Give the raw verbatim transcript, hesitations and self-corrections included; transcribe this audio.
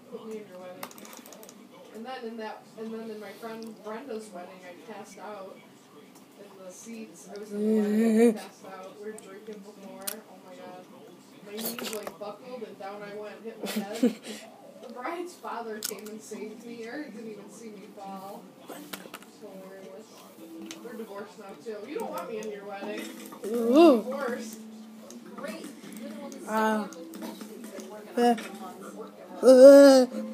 put me in your wedding. And then in that, and then in my friend Brenda's wedding, I passed out in the seats. I was in the wedding, I passed out. We were drinking before. Oh my god. My knees like buckled and down I went, hit my head. The bride's father came and saved me. Eric didn't even see me fall. Hilarious. We're divorced now too. You don't want me in your wedding. Ooh. Divorced. Great. Uh, uh, uh.